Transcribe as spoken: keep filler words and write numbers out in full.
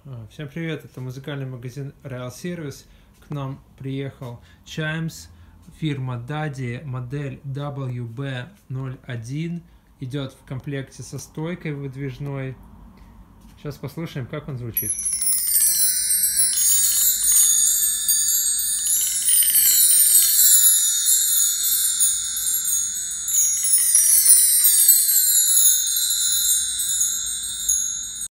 А, Всем привет, это музыкальный магазин Real Service. К нам приехал Chimes, фирма Daddy, модель дабл ю би ноль один. Идет в комплекте со стойкой выдвижной. Сейчас послушаем, как он звучит.